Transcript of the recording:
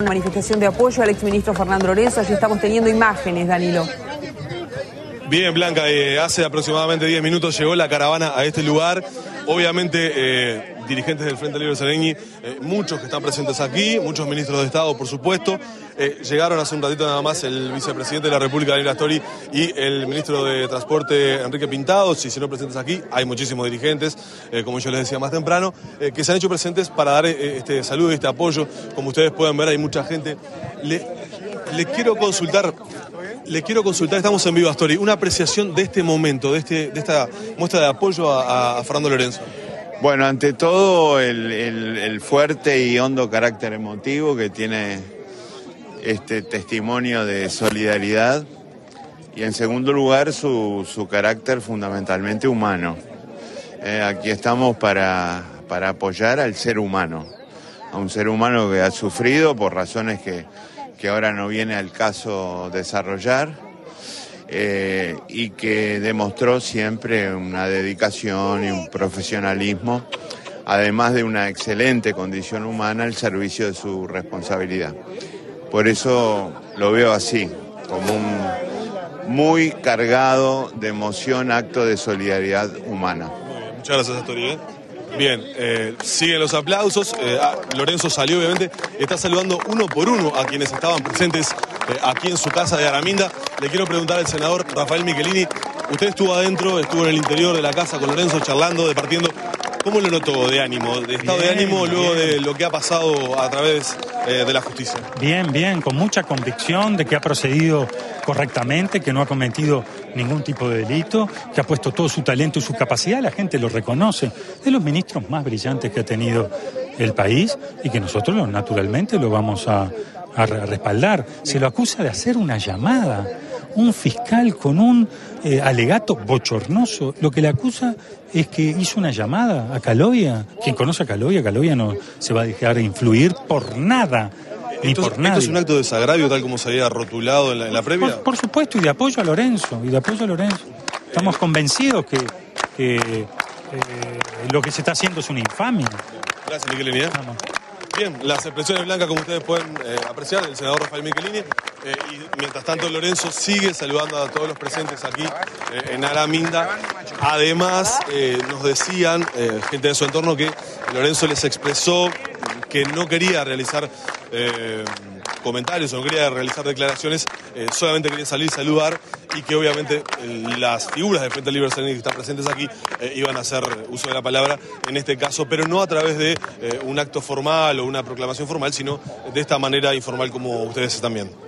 Manifestación de apoyo al exministro Fernando Lorenzo. Allí estamos teniendo imágenes, Danilo. Bien, Blanca, hace aproximadamente 10 minutos llegó la caravana a este lugar. Obviamente, dirigentes del Frente Libre Sereñi, muchos que están presentes aquí, muchos ministros de Estado, por supuesto. Llegaron hace un ratito nada más el vicepresidente de la República, Daniel Astori, y el ministro de Transporte, Enrique Pintado. Si no presentes aquí, hay muchísimos dirigentes, como yo les decía más temprano, que se han hecho presentes para dar este saludo y este apoyo. Como ustedes pueden ver, hay mucha gente. Le quiero consultar, estamos en vivo, Astori, una apreciación de este momento, de esta muestra de apoyo a Fernando Lorenzo. Bueno, ante todo el fuerte y hondo carácter emotivo que tiene este testimonio de solidaridad, y en segundo lugar su carácter fundamentalmente humano. Aquí estamos para apoyar al ser humano, a un ser humano que ha sufrido por razones que ahora no viene al caso desarrollar, y que demostró siempre una dedicación y un profesionalismo, además de una excelente condición humana al servicio de su responsabilidad. Por eso lo veo así, como un muy cargado de emoción acto de solidaridad humana. Muchas gracias, Astori. Bien, siguen los aplausos. Lorenzo salió, obviamente, está saludando uno por uno a quienes estaban presentes aquí en su casa de Araminda. Le quiero preguntar al senador Rafael Michelini, usted estuvo adentro, estuvo en el interior de la casa con Lorenzo charlando, departiendo. ¿Cómo lo notó de ánimo, de estado de ánimo luego de lo que ha pasado a través de la justicia? Bien, con mucha convicción de que ha procedido correctamente, que no ha cometido ningún tipo de delito, que ha puesto todo su talento y su capacidad, la gente lo reconoce, de los ministros más brillantes que ha tenido el país y que nosotros naturalmente lo vamos a respaldar. Se lo acusa de hacer una llamada, un fiscal con un alegato bochornoso. Lo que le acusa es que hizo una llamada a Calovia. Quien conoce a Calovia no se va a dejar influir por nada. ¿Esto es un acto de desagravio tal como se había rotulado en la previa? Por supuesto, y de apoyo a Lorenzo. Estamos convencidos que lo que se está haciendo es una infamia. Gracias, Michelini. Bien, las expresiones blancas, como ustedes pueden apreciar, del senador Rafael Michelini. Y mientras tanto, Lorenzo sigue saludando a todos los presentes aquí en Araminda. Además, nos decían, gente de su entorno, que Lorenzo les expresó que no quería realizar comentarios o no quería realizar declaraciones, solamente quería salir y saludar, y que obviamente las figuras del Frente Libre Sereñi que están presentes aquí iban a hacer uso de la palabra en este caso, pero no a través de un acto formal o una proclamación formal, sino de esta manera informal como ustedes están viendo.